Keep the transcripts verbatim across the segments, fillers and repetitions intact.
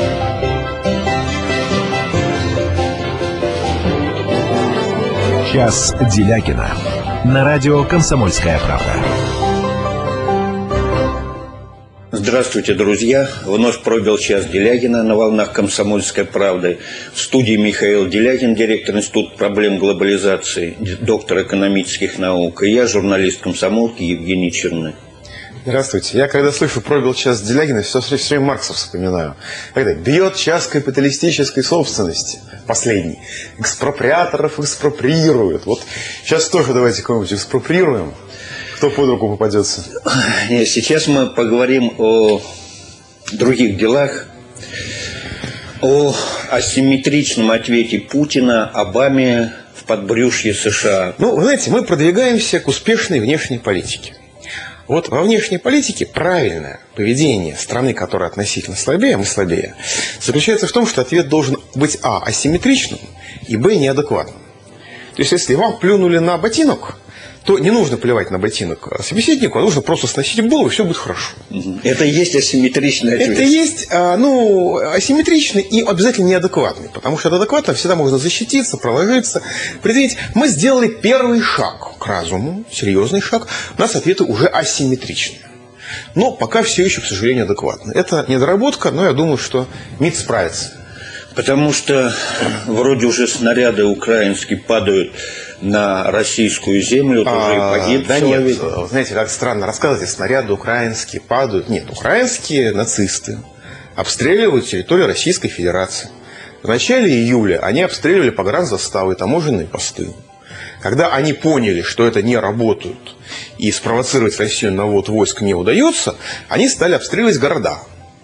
Час Делягина на радио «Комсомольская правда». Здравствуйте, друзья! Вновь пробил час Делягина на волнах «Комсомольской правды». В студии Михаил Делягин, директор Института проблем глобализации, доктор экономических наук. И я, журналист «Комсомолки» Евгений Черных. Здравствуйте. Я, когда слышу «пробил час Делягина», все, все время Маркса вспоминаю. Когда бьет час капиталистической собственности. Последний. Экспроприаторов экспроприируют. Вот сейчас тоже давайте кого-нибудь экспроприируем. Кто под руку попадется? Нет, сейчас мы поговорим о других делах. О асимметричном ответе Путина Обаме в подбрюшье США. Ну, вы знаете, мы продвигаемся к успешной внешней политике. Вот во внешней политике правильное поведение страны, которая относительно слабее, мы слабее, заключается в том, что ответ должен быть а. асимметричным и б. неадекватным. То есть, если вам плюнули на ботинок, то не нужно плевать на ботинок собеседнику, а нужно просто сносить голову, и все будет хорошо. Это и есть асимметричный ответ. Это есть, ну, асимметричный и обязательно неадекватный. Потому что от адекватного всегда можно защититься, проложиться, предъявить. Мы сделали первый шаг к разуму, серьезный шаг. У нас ответы уже асимметричные. Но пока все еще, к сожалению, адекватны. Это недоработка, но я думаю, что МИД справится. Потому что вроде уже снаряды украинские падают на российскую землю, тоже а, погиб да человек. Нет, знаете, как странно рассказывать, снаряды украинские падают. Нет, украинские нацисты обстреливают территорию Российской Федерации. В начале июля они обстреливали погранзаставы, таможенные посты. Когда они поняли, что это не работает и спровоцировать Россию на ввод войск не удается, они стали обстреливать города.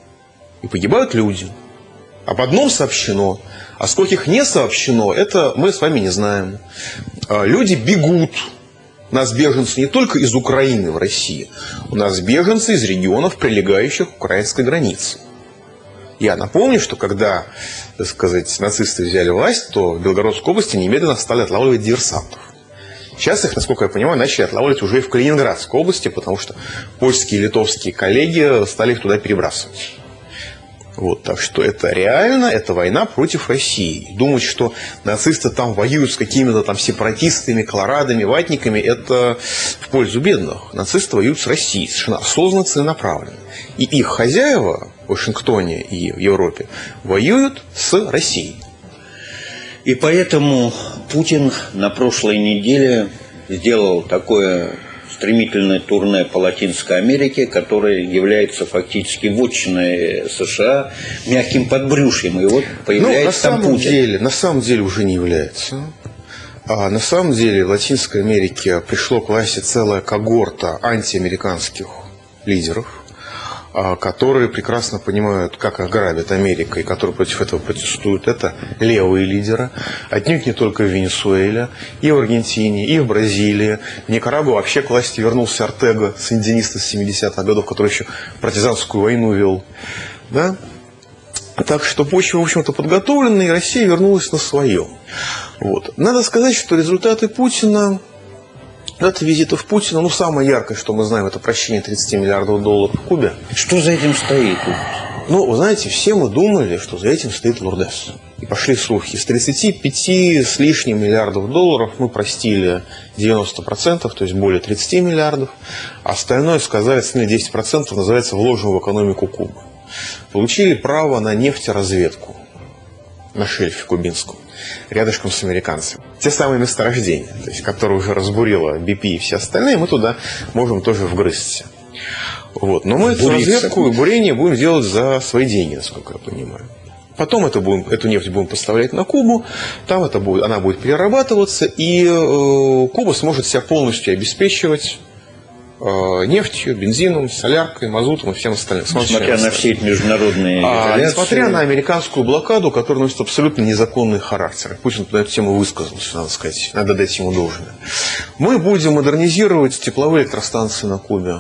И погибают люди. Об одном сообщено, а скольких не сообщено, это мы с вами не знаем. Люди бегут. У нас беженцы не только из Украины в России. У нас беженцы из регионов, прилегающих к украинской границе. Я напомню, что когда, так сказать, нацисты взяли власть, то в Белгородской области немедленно стали отлавливать диверсантов. Сейчас их, насколько я понимаю, начали отлавливать уже и в Калининградской области, потому что польские и литовские коллеги стали их туда перебрасывать. Вот, так что это реально, это война против России. Думать, что нацисты там воюют с какими-то там сепаратистами, колорадами, ватниками, это в пользу бедных. Нацисты воюют с Россией, совершенно осознанно, целенаправленно. И их хозяева в Вашингтоне и в Европе воюют с Россией. И поэтому Путин на прошлой неделе сделал такое стремительное турне по Латинской Америке, которое является фактически вотчиной США, мягким подбрюшьем. И вот появляется ну, на там Путин. Деле, на самом деле уже не является. А на самом деле в Латинской Америке пришло к власти целая когорта антиамериканских лидеров, которые прекрасно понимают, как их грабит Америка, и которые против этого протестуют. Это левые лидеры, отнюдь не только в Венесуэле, и в Аргентине, и в Бразилии. В Никарагуа вообще к власти вернулся Ортега, сандинист из семидесятых годов, который еще партизанскую войну вел. Да? Так что почва, в общем-то, подготовлена, и Россия вернулась на свое. Вот. Надо сказать, что результаты Путина... Дата визитов Путина, ну, самое яркое, что мы знаем, это прощение тридцати миллиардов долларов в Кубе. Что за этим стоит? Ну, вы знаете, все мы думали, что за этим стоит Лурдес. И пошли слухи. Из тридцати пяти с лишним миллиардов долларов мы простили девяносто процентов, то есть более тридцати миллиардов. А остальное, сказали, остальные десять процентов называется вложим в экономику Кубы. Получили право на нефтеразведку на шельфе кубинском, рядышком с американцами. Те самые месторождения, то есть, которые уже разбурило би пи и все остальные, мы туда можем тоже вгрызться. Вот. Но мы эту разведку и бурение будем делать за свои деньги, насколько я понимаю. Потом это будем, эту нефть будем поставлять на Кубу, там это будет, она будет перерабатываться, и э, Куба сможет себя полностью обеспечивать э, нефтью, бензином, соляркой, мазутом и всем остальным. Несмотря на все эти международные а, несмотря на американскую блокаду, которая носит абсолютно незаконный характер. Путин на эту тему высказался, надо сказать, надо дать ему должное. Мы будем модернизировать тепловые электростанции на Кубе,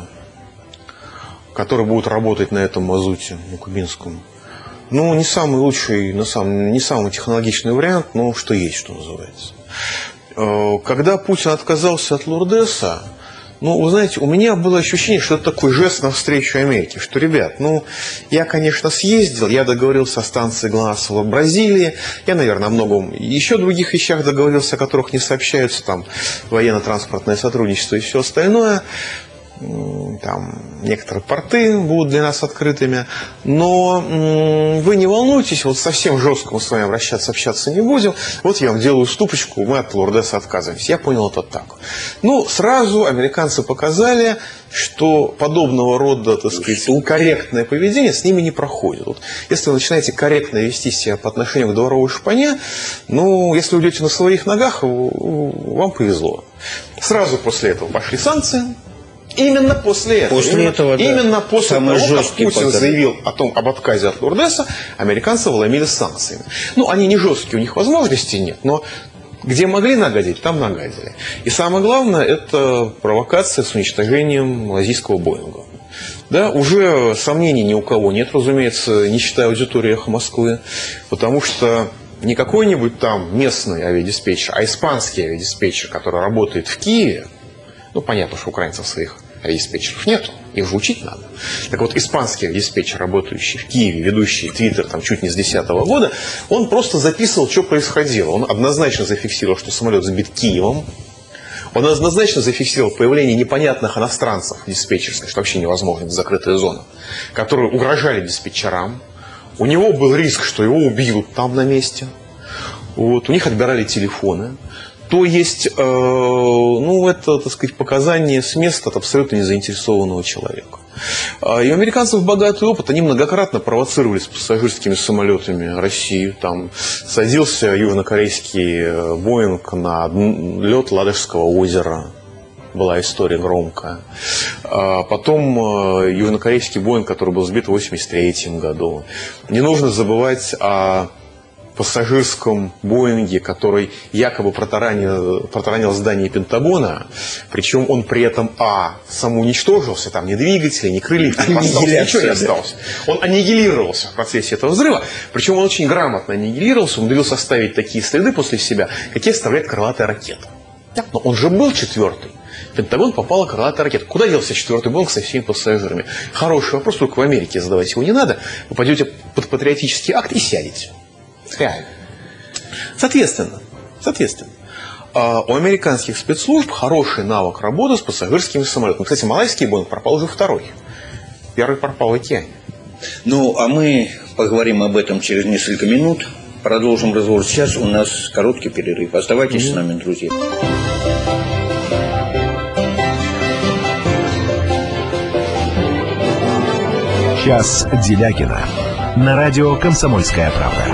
которые будут работать на этом мазуте, на кубинском. Ну, не самый лучший, на самом, не самый технологичный вариант, но что есть, что называется. Когда Путин отказался от Лурдеса, Ну, вы знаете, у меня было ощущение, что это такой жест навстречу Америке, что, ребят, ну, я, конечно, съездил, я договорился о станции ГЛОНАСС в Бразилии, я, наверное, о многом еще других вещах договорился, о которых не сообщаются, там, военно-транспортное сотрудничество и все остальное. Там некоторые порты будут для нас открытыми, но м, вы не волнуйтесь, вот совсем жестко мы с вами обращаться, общаться не будем, вот я вам делаю ступочку, мы от Лурдеса отказываемся. Я понял это так. Ну, сразу американцы показали, что подобного рода, так сказать, корректное поведение с ними не проходит. Вот, если вы начинаете корректно вести себя по отношению к дворовой шпане, ну, если вы идете на своих ногах, вам повезло. Сразу после этого пошли санкции. Именно после этого, после именно, этого, да, именно после того, как Путин подарок. заявил о том, об отказе от Лурдеса, американцы вломили санкциями. Ну, они не жесткие, у них возможностей нет, но где могли нагадить, там нагадили. И самое главное, это провокация с уничтожением малайзийского Боинга. Да, уже сомнений ни у кого нет, разумеется, не считая аудитории «Эхо Москвы», потому что не какой-нибудь там местный авиадиспетчер, а испанский авиадиспетчер, который работает в Киеве, ну, понятно, что украинцев своих диспетчеров нету, их же учить надо. Так вот, испанский диспетчер, работающий в Киеве, ведущий Твиттер там чуть не с десятого года, он просто записывал, что происходило. Он однозначно зафиксировал, что самолет сбит Киевом. Он однозначно зафиксировал появление непонятных иностранцев в диспетчерской, что вообще невозможно, это закрытая зона, которые угрожали диспетчерам. У него был риск, что его убьют там на месте. Вот. У них отбирали телефоны. То есть, э, ну, это, так сказать, показания с места от абсолютно незаинтересованного человека. И у американцев богатый опыт, они многократно провоцировали с пассажирскими самолетами Россию. Там садился южнокорейский Боинг на лед Ладожского озера. Была история громкая. Потом южнокорейский Боинг, который был сбит в восемьдесят третьем году. Не нужно забывать о пассажирском Боинге, который якобы протаранил, протаранил здание Пентагона, причем он при этом, а, самоуничтожился, там ни двигателей, ни крыльев, ни остался, ничего не осталось. Он аннигилировался в процессе этого взрыва, причем он очень грамотно аннигилировался, он умудрился оставить такие следы после себя, какие оставляет крылатая ракета. Но он же был четвертый. В Пентагон попала крылатая ракета. Куда делся четвертый Боинг со всеми пассажирами? Хороший вопрос, только в Америке задавать его не надо. Вы пойдете под патриотический акт и сядете. Реально. Соответственно, соответственно, у американских спецслужб хороший навык работы с пассажирскими самолетами. Кстати, малайский Боинг пропал уже второй. Первый пропал в океане. Ну, а мы поговорим об этом через несколько минут. Продолжим разговор. Сейчас у нас короткий перерыв. Оставайтесь mm-hmm. с нами, друзья. Час Делягина на радио «Комсомольская правда».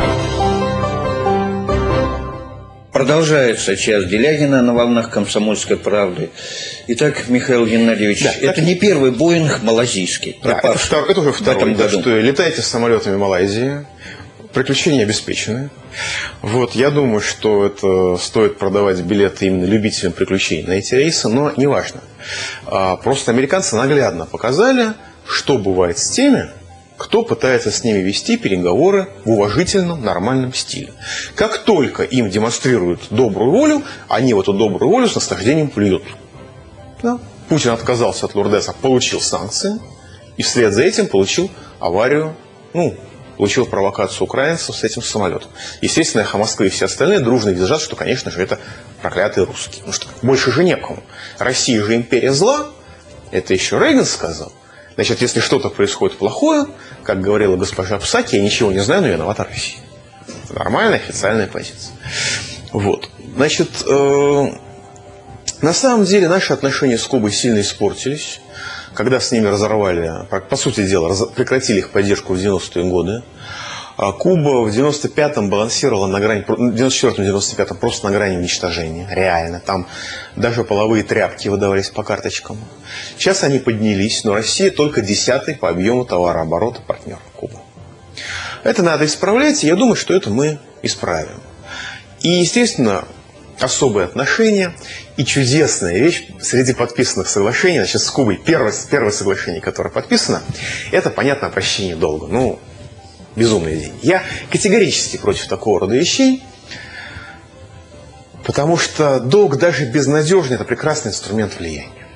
Продолжается час Делягина на волнах «Комсомольской правды». Итак, Михаил Геннадьевич, да, это так... не первый Боинг малазийский. Да, это, втор... это уже второй, да, что летаете с самолетами Малайзии, приключения обеспечены. Вот, я думаю, что это стоит продавать билеты именно любителям приключений на эти рейсы, но неважно. Просто американцы наглядно показали, что бывает с теми, кто пытается с ними вести переговоры в уважительном, нормальном стиле. Как только им демонстрируют добрую волю, они в эту добрую волю с наслаждением плюют. Да. Путин отказался от Лурдеса, получил санкции, и вслед за этим получил аварию, ну, получил провокацию украинцев с этим самолетом. Естественно, «Эхо Москвы» и все остальные дружно визжат, что, конечно же, это проклятые русские. Потому что больше же некому. Россия же империя зла, это еще Рейган сказал. Значит, если что-то происходит плохое, как говорила госпожа Псаки, я ничего не знаю, но виновата Россия. Это нормальная официальная позиция. Вот. Значит, э, на самом деле наши отношения с Кубой сильно испортились, когда с ними разорвали, по сути дела, раз, прекратили их поддержку в девяностые годы. А Куба в девяносто пятом балансировала на грани, в девяносто четвёртом — девяносто пятом просто на грани уничтожения. Реально. Там даже половые тряпки выдавались по карточкам. Сейчас они поднялись, но Россия только десятый по объему товарооборота партнер Кубы. Это надо исправлять, и я думаю, что это мы исправим. И, естественно, особые отношения и чудесная вещь среди подписанных соглашений, значит, с Кубой, первое, первое соглашение, которое подписано, это, понятно, прощение долга. Ну, безумные деньги. Я категорически против такого рода вещей, потому что долг даже безнадежный – это прекрасный инструмент влияния.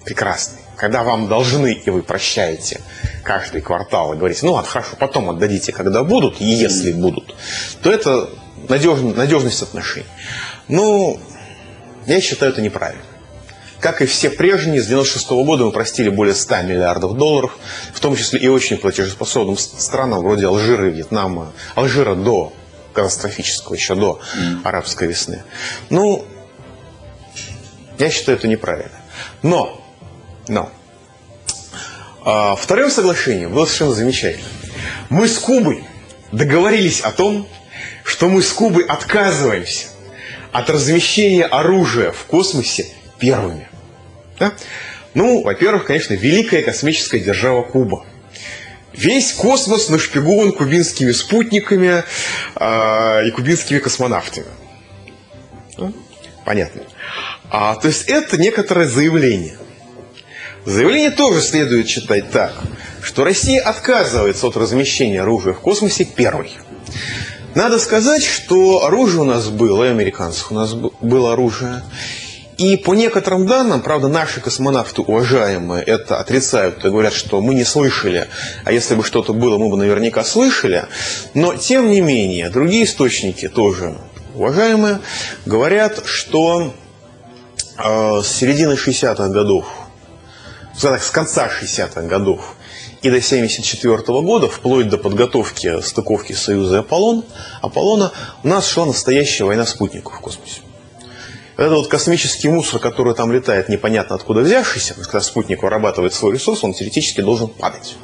прекрасный. Когда вам должны, и вы прощаете каждый квартал и говорите, ну ладно, хорошо, потом отдадите, когда будут, и если будут, то это надежность, надежность отношений. Но я считаю, это неправильно. Как и все прежние, с девяносто шестого года мы простили более ста миллиардов долларов, в том числе и очень платежеспособным странам, вроде Алжира и Вьетнама. Алжира до катастрофического, еще до арабской весны. Ну, я считаю, это неправильно. Но, но, а, второе соглашение было совершенно замечательно. Мы с Кубой договорились о том, что мы с Кубой отказываемся от размещения оружия в космосе первыми. Да? Ну, во-первых, конечно, великая космическая держава Куба. Весь космос нашпигован кубинскими спутниками э, и кубинскими космонавтами. Ну, понятно. А, то есть это некоторое заявление. Заявление тоже следует читать так, что Россия отказывается от размещения оружия в космосе первой. Надо сказать, что оружие у нас было, и американцев у нас было оружие. И по некоторым данным, правда, наши космонавты, уважаемые, это отрицают и говорят, что мы не слышали, а если бы что-то было, мы бы наверняка слышали. Но, тем не менее, другие источники, тоже уважаемые, говорят, что э, с середины шестидесятых годов, с конца шестидесятых годов и до семьдесят четвёртого года, вплоть до подготовки стыковки Союза и Аполлон, Аполлона, у нас шла настоящая война спутников в космосе. Это вот космический мусор, который там летает, непонятно откуда взявшийся, потому что когда спутник вырабатывает свой ресурс, он теоретически должен падать.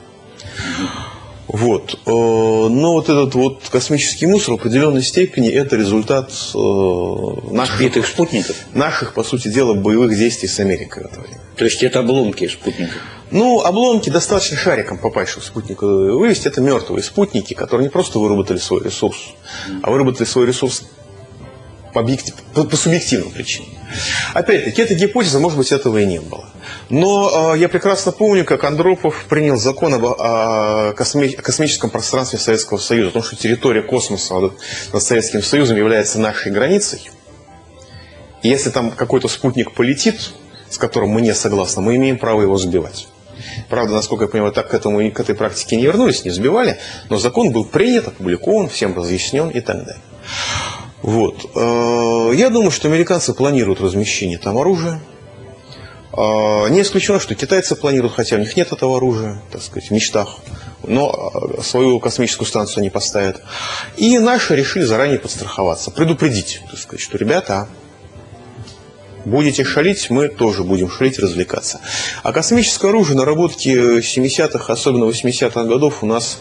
Вот. Но вот этот вот космический мусор в определенной степени это результат наших спутников, наших, по сути дела, боевых действий с Америкой в это время. То есть это обломки спутников? Ну, обломки достаточно шариком попасть, чтобы спутник вывести. Это мертвые спутники, которые не просто выработали свой ресурс, а выработали свой ресурс по, объектив... по, по субъективным причинам. Опять-таки, эта гипотеза, может быть, этого и не было. Но э, я прекрасно помню, как Андропов принял закон об о косми... космическом пространстве Советского Союза, о том, что территория космоса над, над Советским Союзом является нашей границей. И если там какой-то спутник полетит, с которым мы не согласны, мы имеем право его сбивать. Правда, насколько я понимаю, так к, этому, к этой практике не вернулись, не сбивали, но закон был принят, опубликован, всем разъяснен и так далее. Вот. Я думаю, что американцы планируют размещение там оружия. Не исключено, что китайцы планируют, хотя у них нет этого оружия, так сказать, в мечтах, но свою космическую станцию они поставят. И наши решили заранее подстраховаться, предупредить, так сказать, что, ребята, будете шалить, мы тоже будем шалить и развлекаться. А космическое оружие, наработки семидесятых, особенно восьмидесятых годов у нас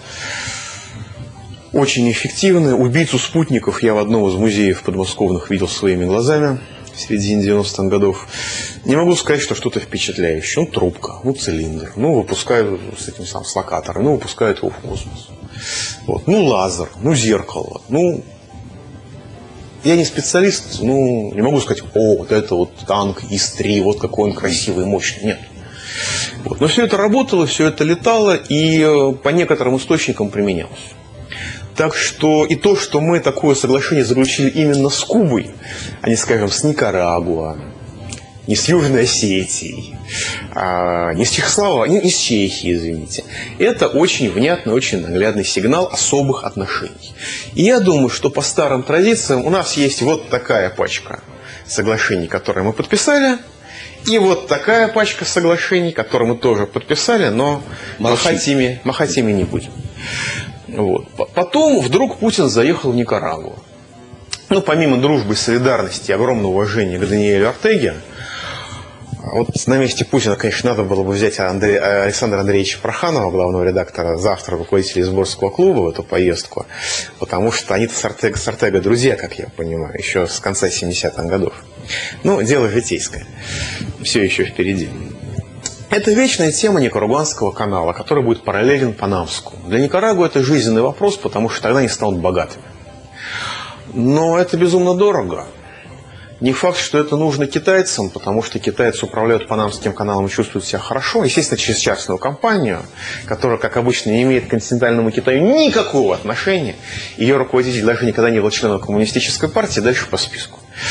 очень эффективны. Убийцу спутников я в одном из музеев подмосковных видел своими глазами в середине девяностых годов. Не могу сказать, что что-то впечатляющее. Ну, трубка, ну, цилиндр, ну, выпускают с этим самым с локатором, ну, выпускают его в космос. Вот. Ну, лазер, ну, зеркало, ну... Я не специалист, ну, не могу сказать, о, вот это вот танк ИС три, вот какой он красивый и мощный. Нет. Вот. Но все это работало, все это летало и по некоторым источникам применялось. Так что и то, что мы такое соглашение заключили именно с Кубой, а не, скажем, с Никарагуа, не с Южной Осетией, а не с Чехословакией, не с Чехией, извините. Это очень внятный, очень наглядный сигнал особых отношений. И я думаю, что по старым традициям у нас есть вот такая пачка соглашений, которые мы подписали, и вот такая пачка соглашений, которые мы тоже подписали, но махать ими, махать ими не будем. Вот. Потом вдруг Путин заехал в Никарагуа. Ну, помимо дружбы, солидарности и огромного уважения к Даниэлю Ортеге, вот на месте Путина, конечно, надо было бы взять Андрей, Александра Андреевича Проханова, главного редактора, завтра руководителя Изборского клуба в эту поездку, потому что они-то с Ортего, с Ортего друзья, как я понимаю, еще с конца семидесятых годов. Ну, дело житейское, все еще впереди. Это вечная тема Никарагуанского канала, который будет параллелен Панамскому. Для Никарагуа это жизненный вопрос, потому что тогда они станут богатыми. Но это безумно дорого. Не факт, что это нужно китайцам, потому что китайцы управляют Панамским каналом и чувствуют себя хорошо. Естественно, через частную компанию, которая, как обычно, не имеет к континентальному Китаю никакого отношения. Ее руководитель даже никогда не был членом коммунистической партии, дальше по списку.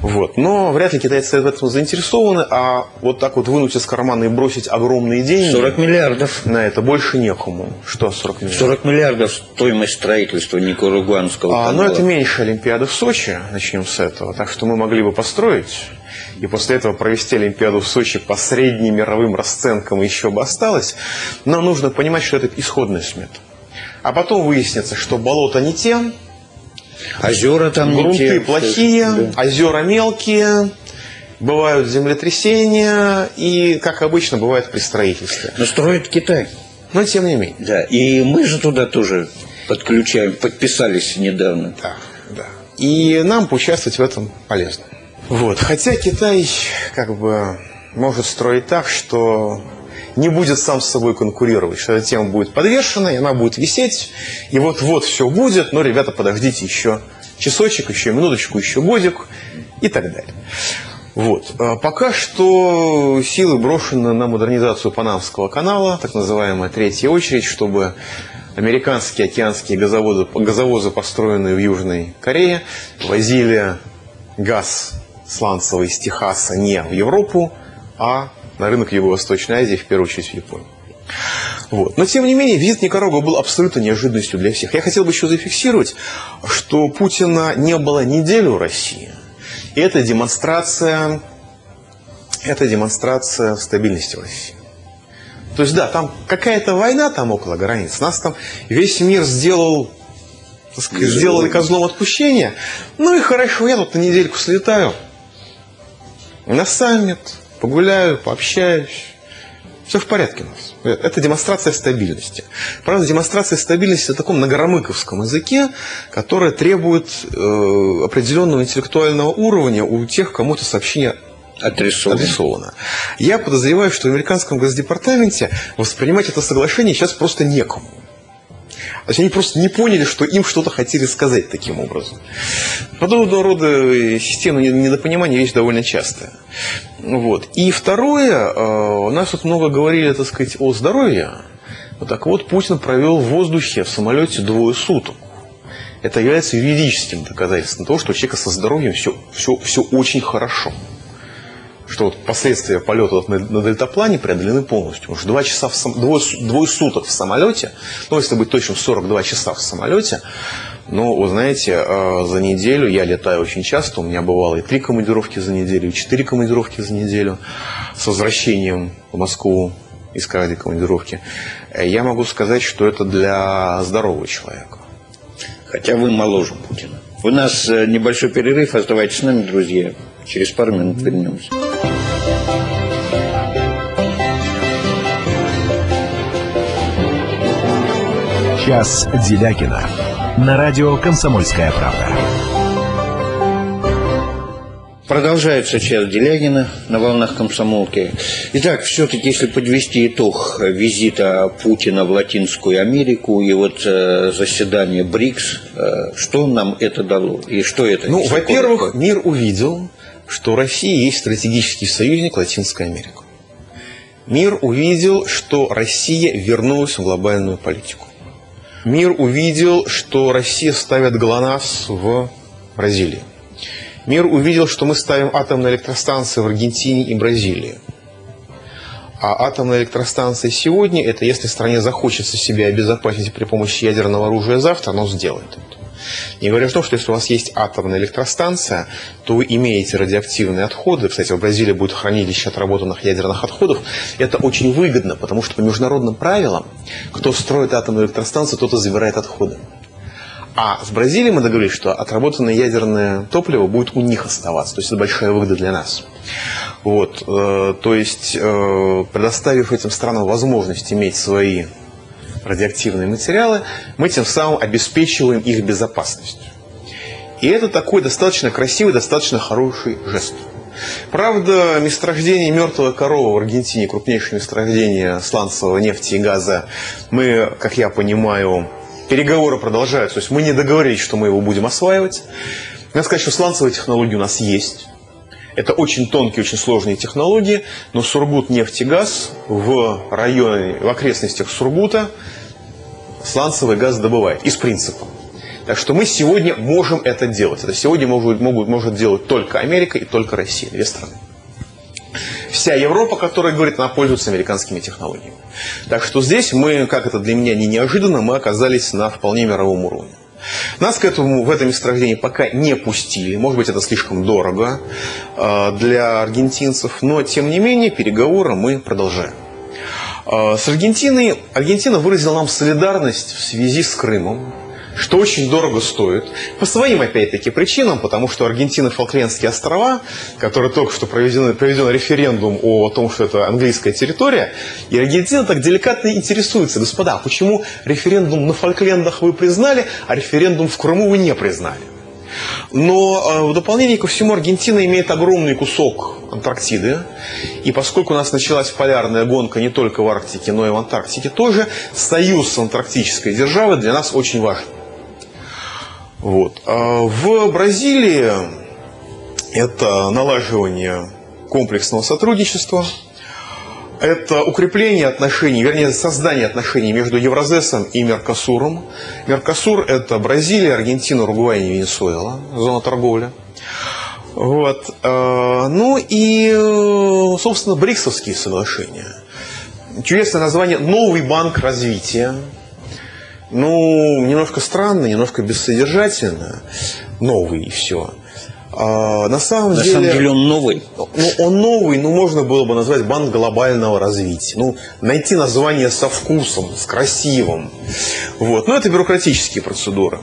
Вот. Но вряд ли китайцы в этом заинтересованы, а вот так вот вынуть из кармана и бросить огромные деньги... сорок миллиардов. На это больше некому. Что сорок миллиардов? сорок миллиардов стоимость строительства Никарагуанского а, канала. Но это меньше Олимпиады в Сочи, начнем с этого. Так что мы могли бы построить, и после этого провести Олимпиаду в Сочи по средним мировым расценкам еще бы осталось. Но нужно понимать, что это исходная смета. А потом выяснится, что болота не те, озера там не те. Грунты плохие, да. Озера мелкие, бывают землетрясения, и, как обычно, бывает при строительстве. Но строит Китай. Но тем не менее. Да, и мы же туда тоже подключаем, подписались недавно. Да, да. И нам поучаствовать в этом полезно. Вот. Хотя Китай как бы может строить так, что не будет сам с собой конкурировать, что эта тема будет подвешена, и она будет висеть, и вот-вот все будет, но, ребята, подождите еще часочек, еще минуточку, еще годик и так далее. Вот. Пока что силы брошены на модернизацию Панамского канала, так называемая третья очередь, чтобы американские океанские газоводы, газовозы, построенные в Южной Корее, возили газ сланцевый из Техаса не в Европу, а на рынок Юго-Восточной Азии, в первую очередь в Японию. Вот. Но, тем не менее, визит в Никарагуа был абсолютно неожиданностью для всех. Я хотел бы еще зафиксировать, что Путина не было неделю в России. И это демонстрация, это демонстрация стабильности в России. То есть, да, там какая-то война там около границ. Нас там весь мир сделал, так сказать, сделали козлом отпущения. Ну и хорошо, я тут на недельку слетаю на саммит, погуляю, пообщаюсь. Все в порядке у нас. Это демонстрация стабильности. Правда, демонстрация стабильности на таком многоромыковском языке, которая требует э, определенного интеллектуального уровня у тех, кому это сообщение адресовано. адресовано. Я подозреваю, что в американском Госдепартаменте воспринимать это соглашение сейчас просто некому. То есть они просто не поняли, что им что-то хотели сказать таким образом. Подобного рода системное недопонимание вещь довольно частая. Вот. И второе, у нас тут много говорили, так сказать, о здоровье. Вот так вот, Путин провел в воздухе в самолете двое суток. Это является юридическим доказательством того, что у человека со здоровьем все, все, все очень хорошо. Что вот последствия полетов на, на дельтаплане преодолены полностью. Потому что два часа в сам, двое, двое суток в самолете, ну, если быть точным, сорок два часа в самолете, но, вы знаете, за неделю я летаю очень часто, у меня бывало и три командировки за неделю, и четыре командировки за неделю с возвращением в Москву из каждой командировки. Я могу сказать, что это для здорового человека. Хотя вы моложе Путина. У нас небольшой перерыв, оставайтесь с нами, друзья. Через пару минут вернемся. Час Делякина на радио «Комсомольская правда». Продолжается час Делягина на волнах комсомолки. Итак, все-таки, если подвести итог визита Путина в Латинскую Америку и вот э, заседание БРИКС, э, что нам это дало? И что это? Ну, во-первых, мир увидел, что Россия есть стратегический союзник Латинской Америки. Мир увидел, что Россия вернулась в глобальную политику. Мир увидел, что Россия ставит ГЛОНАСС в Бразилии. Мир увидел, что мы ставим атомные электростанции в Аргентине и Бразилии. А атомные электростанции сегодня, это если стране захочется себя обезопасить при помощи ядерного оружия завтра, оно сделает это. Не говоря о том, что если у вас есть атомная электростанция, то вы имеете радиоактивные отходы. Кстати, в Бразилии будет хранилище отработанных ядерных отходов. Это очень выгодно, потому что по международным правилам, кто строит атомную электростанцию, тот и забирает отходы. А с Бразилией мы договорились, что отработанное ядерное топливо будет у них оставаться. То есть это большая выгода для нас. Вот. То есть, предоставив этим странам возможность иметь свои радиоактивные материалы, мы тем самым обеспечиваем их безопасность. И это такой достаточно красивый, достаточно хороший жест. Правда, месторождение мертвой коровы в Аргентине, крупнейшее месторождение сланцевого нефти и газа, мы, как я понимаю, переговоры продолжаются. То есть мы не договорились, что мы его будем осваивать. Надо сказать, что сланцевые технологии у нас есть. Это очень тонкие, очень сложные технологии, но Сургутнефтегаз в районе, в окрестностях Сургута сланцевый газ добывает из принципа. Так что мы сегодня можем это делать. Это сегодня могут, могут, может делать только Америка и только Россия, две страны. Вся Европа, которая говорит, она пользуется американскими технологиями. Так что здесь мы, как это для меня не неожиданно, мы оказались на вполне мировом уровне. Нас к этому в это месторождение пока не пустили. Может быть, это слишком дорого э, для аргентинцев, но тем не менее переговоры мы продолжаем. Э, с Аргентиной Аргентина выразила нам солидарность в связи с Крымом, что очень дорого стоит. По своим, опять-таки, причинам, потому что Аргентина, Фолклендские острова, которые только что проведен, проведен референдум о том, что это английская территория, и Аргентина так деликатно интересуется: господа, почему референдум на Фолклендах вы признали, а референдум в Крыму вы не признали? Но в дополнение ко всему Аргентина имеет огромный кусок Антарктиды, и поскольку у нас началась полярная гонка не только в Арктике, но и в Антарктике тоже, союз с антарктической державой для нас очень важен. Вот. В Бразилии это налаживание комплексного сотрудничества, это укрепление отношений, вернее, создание отношений между Евразесом и Меркосуром. Меркосур – это Бразилия, Аргентина, Уругвай и Венесуэла, зона торговли. Вот. Ну и, собственно, бриксовские соглашения. Чудесное название «Новый банк развития». Ну, немножко странно, немножко бессодержательно. Новый и все. А, на самом, на деле, самом деле он новый. Ну, он новый, но можно было бы назвать банк глобального развития. Ну, найти название со вкусом, с красивым. Вот. Но это бюрократические процедуры.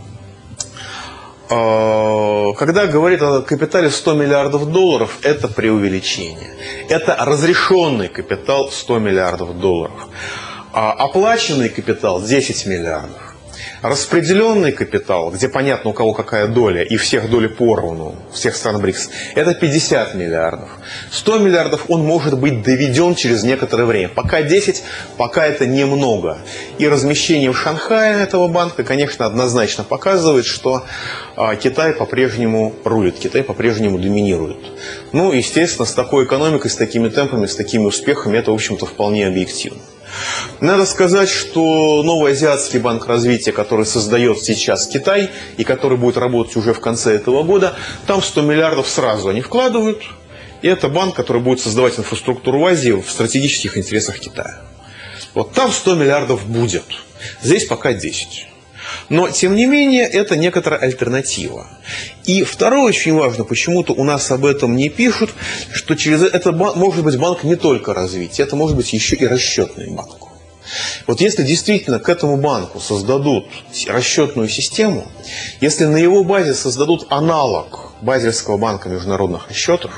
А, когда говорит о капитале сто миллиардов долларов, это преувеличение. Это разрешенный капитал сто миллиардов долларов. А оплаченный капитал десять миллиардов. Распределенный капитал, где понятно, у кого какая доля, и всех доли поровну, всех стран БРИКС, это пятьдесят миллиардов. сто миллиардов он может быть доведен через некоторое время. Пока десять, пока это немного. И размещение в Шанхае этого банка, конечно, однозначно показывает, что Китай по-прежнему рулит, Китай по-прежнему доминирует. Ну, естественно, с такой экономикой, с такими темпами, с такими успехами, это, в общем-то, вполне объективно. Надо сказать, что новый Азиатский банк развития, который создает сейчас Китай и который будет работать уже в конце этого года, там сто миллиардов сразу они вкладывают. И это банк, который будет создавать инфраструктуру в Азии в стратегических интересах Китая. Вот там сто миллиардов будет. Здесь пока десять. Но, тем не менее, это некоторая альтернатива. И второе, очень важно, почему-то у нас об этом не пишут, что через это может быть банк не только развития, это может быть еще и расчетный банк. Вот если действительно к этому банку создадут расчетную систему, если на его базе создадут аналог Базельского банка международных расчетов,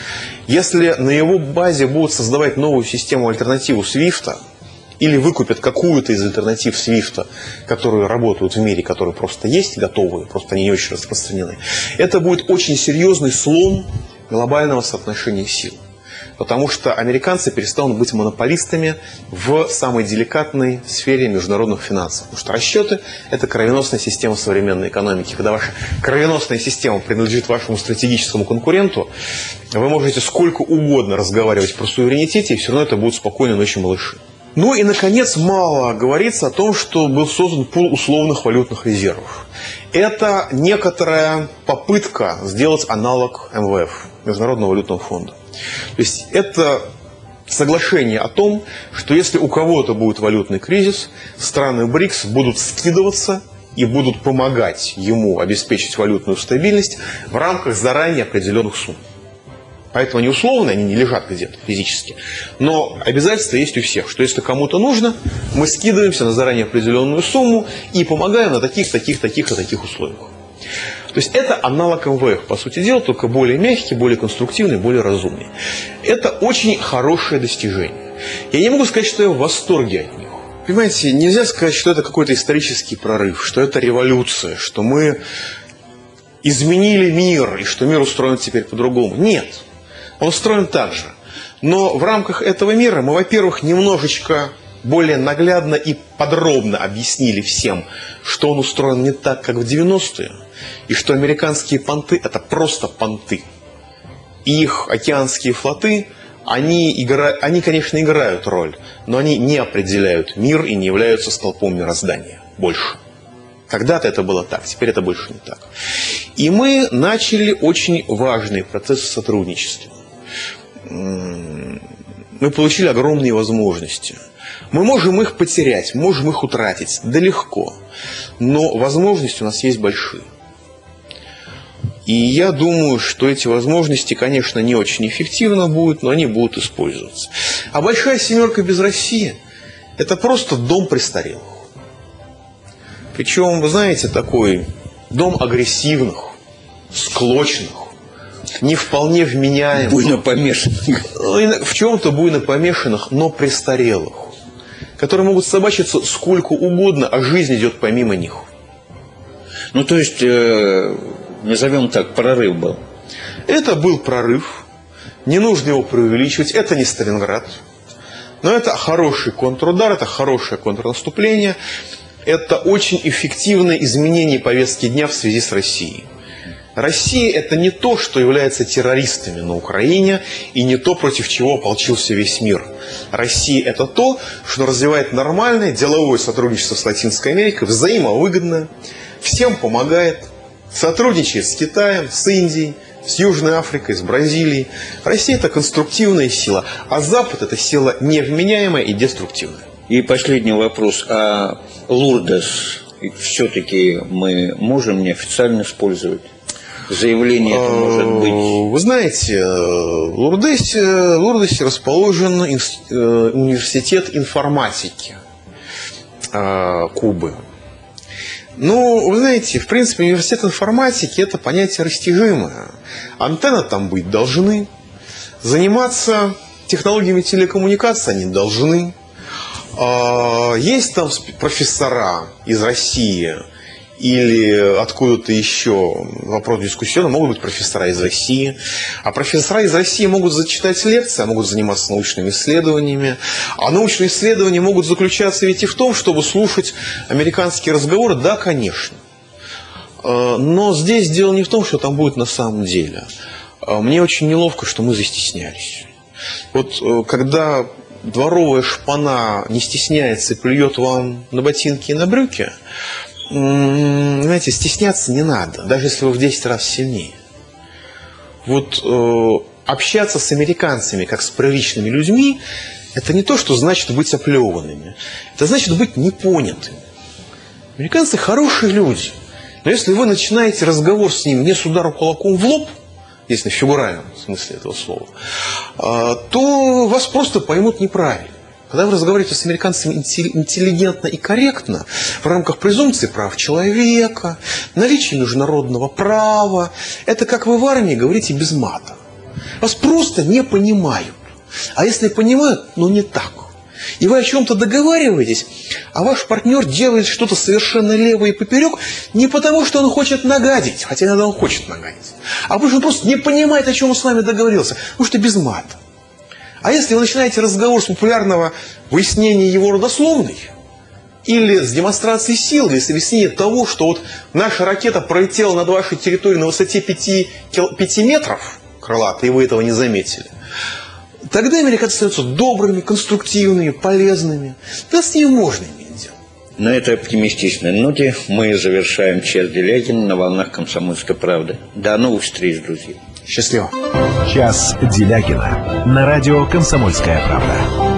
если на его базе будут создавать новую систему, альтернативу свифта, или выкупят какую-то из альтернатив свифта, которые работают в мире, которые просто есть, готовые, просто они не очень распространены, это будет очень серьезный слом глобального соотношения сил. Потому что американцы перестанут быть монополистами в самой деликатной сфере международных финансов. Потому что расчеты – это кровеносная система современной экономики. Когда ваша кровеносная система принадлежит вашему стратегическому конкуренту, вы можете сколько угодно разговаривать про суверенитете, и все равно это будут спокойные ночи малыши. Ну и, наконец, мало говорится о том, что был создан пул условных валютных резервов. Это некоторая попытка сделать аналог эм вэ эф, Международного валютного фонда. То есть это соглашение о том, что если у кого-то будет валютный кризис, страны БРИКС будут скидываться и будут помогать ему обеспечить валютную стабильность в рамках заранее определенных сумм. Поэтому они условные, они не лежат где-то физически. Но обязательство есть у всех, что если кому-то нужно, мы скидываемся на заранее определенную сумму и помогаем на таких, таких, таких и таких условиях. То есть это аналог эм вэ эф, по сути дела, только более мягкий, более конструктивный, более разумный. Это очень хорошее достижение. Я не могу сказать, что я в восторге от них. Понимаете, нельзя сказать, что это какой-то исторический прорыв, что это революция, что мы изменили мир и что мир устроен теперь по-другому. Нет. Он устроен так же. Но в рамках этого мира мы, во-первых, немножечко более наглядно и подробно объяснили всем, что он устроен не так, как в девяностые, и что американские понты – это просто понты. И их океанские флоты, они, игра... они, конечно, играют роль, но они не определяют мир и не являются столпом мироздания больше. Когда-то это было так, теперь это больше не так. И мы начали очень важные процессы сотрудничества. Мы получили огромные возможности. Мы можем их потерять, можем их утратить, да легко. Но возможности у нас есть большие. И я думаю, что эти возможности, конечно, не очень эффективно будут, но они будут использоваться. А большая семерка без России – это просто дом престарелых. Причем, вы знаете, такой дом агрессивных, склочных, не вполне вменяемых. Буйно помешанных. В чем-то буйно помешанных, но престарелых. Которые могут собачиться сколько угодно, а жизнь идет помимо них. Ну, то есть, э, назовем так, прорыв был. Это был прорыв. Не нужно его преувеличивать. Это не Сталинград. Но это хороший контрудар, это хорошее контрнаступление. Это очень эффективное изменение повестки дня в связи с Россией. Россия – это не то, что является террористами на Украине, и не то, против чего ополчился весь мир. Россия – это то, что развивает нормальное деловое сотрудничество с Латинской Америкой, взаимовыгодно, всем помогает, сотрудничает с Китаем, с Индией, с Южной Африкой, с Бразилией. Россия – это конструктивная сила, а Запад – это сила невменяемая и деструктивная. И последний вопрос. А Лурдес все-таки мы можем неофициально использовать? Заявление это может быть. Вы знаете, в Лурдесе, в Лурдесе расположен университет информатики Кубы. Ну, вы знаете, в принципе, университет информатики – это понятие растяжимое. Антенны там быть должны. Заниматься технологиями телекоммуникации они должны. Есть там профессора из России или откуда-то еще, вопрос дискуссионный, могут быть профессора из России. А профессора из России могут зачитать лекции, а могут заниматься научными исследованиями. А научные исследования могут заключаться ведь и в том, чтобы слушать американские разговоры. Да, конечно. Но здесь дело не в том, что там будет на самом деле. Мне очень неловко, что мы застеснялись. Вот когда дворовая шпана не стесняется и плюет вам на ботинки и на брюки, знаете, стесняться не надо, даже если вы в десять раз сильнее. Вот э, общаться с американцами, как с приличными людьми, это не то, что значит быть оплеванными. Это значит быть непонятыми. Американцы хорошие люди. Но если вы начинаете разговор с ним не с ударом кулаком в лоб, если в фигуральном смысле этого слова, э, то вас просто поймут неправильно. Когда вы разговариваете с американцами интеллигентно и корректно, в рамках презумпции прав человека, наличия международного права, это как вы в армии говорите без мата. Вас просто не понимают. А если понимают, ну не так. И вы о чем-то договариваетесь, а ваш партнер делает что-то совершенно лево и поперек не потому, что он хочет нагадить, хотя иногда он хочет нагадить, а потому что он просто не понимает, о чем он с вами договорился, потому что без мата. А если вы начинаете разговор с популярного выяснения его родословной, или с демонстрацией сил, или с объяснением того, что вот наша ракета пролетела над вашей территорией на высоте пяти метров крылатой, и вы этого не заметили, тогда американцы становятся добрыми, конструктивными, полезными. Да с ними можно иметь дело. На этой оптимистичной ноте мы завершаем «Час Делягина» на волнах «Комсомольской правды». До новых встреч, друзья. Счастливо. «Час Делягина» на радио «Комсомольская правда».